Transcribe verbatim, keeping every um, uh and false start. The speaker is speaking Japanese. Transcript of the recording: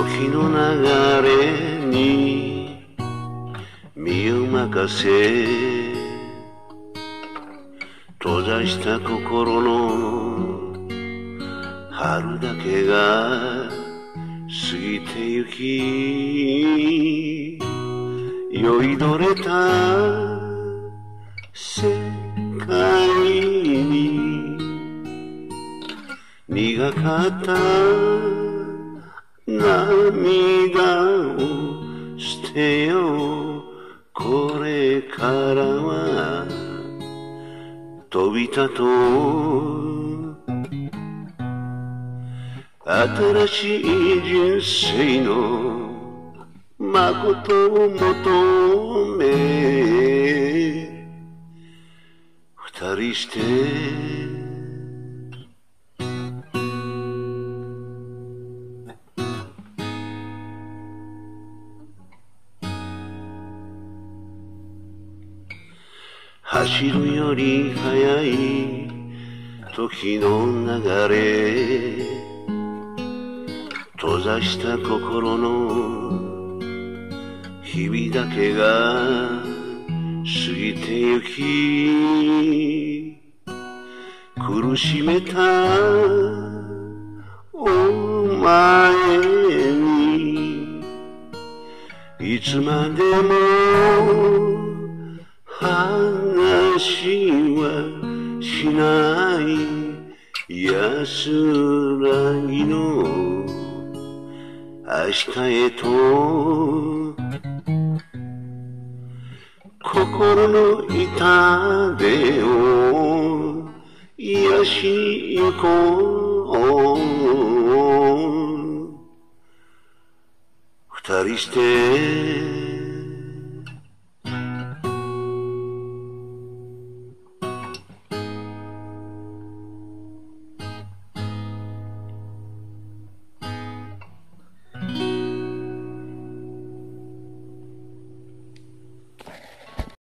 時の流れに身を任せ閉ざした心の春だけが過ぎてゆき酔いどれた世界に苦かった涙を捨てようこれからは飛び立とう新しい人生の誠を求め二人して走るより速い時の流れ閉ざした心の日々だけが過ぎてゆき苦しめたお前にいつまでも話はしない安らぎの明日へと心の痛手を癒しに行こう二人して